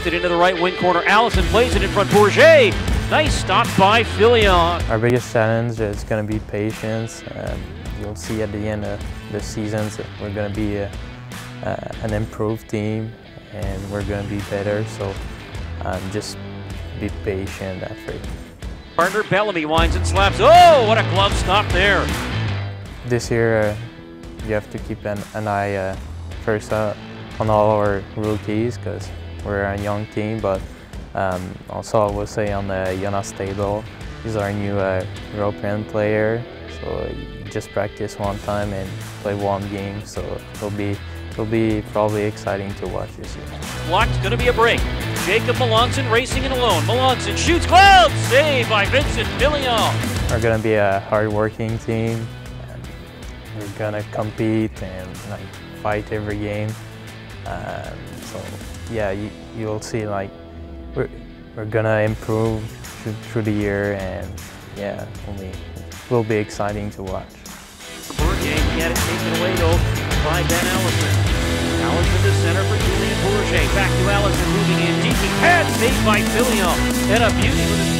it into the right wing corner. Allison plays it in front. Bourget. Nice stop by Filion. Our biggest challenge is going to be patience. You'll see at the end of the season that we're going to be an improved team and we're going to be better. So just be patient after. Partner Bellamy winds and slaps. Oh, what a glove stop there. This year, you have to keep an eye first on all our rookies because we're a young team, but also I will say on Jonas Stadel, he's our new European player, so he just practiced one time and played one game, so it'll be probably exciting to watch this year. Blocked, going to be a break. Jacob Melanson racing in alone. Melanson shoots, glove, saved by Vincent Filion. We're going to be a hard-working team. And we're going to compete and fight every game. So yeah, you'll see we're going to improve through the year, and yeah, will be exciting to watch. Bourget, he had it taken away though by Ben Allison. Allison to center for Julien Bourget. Back to Allison, moving in deep. He had saved by Filion. And a beauty with his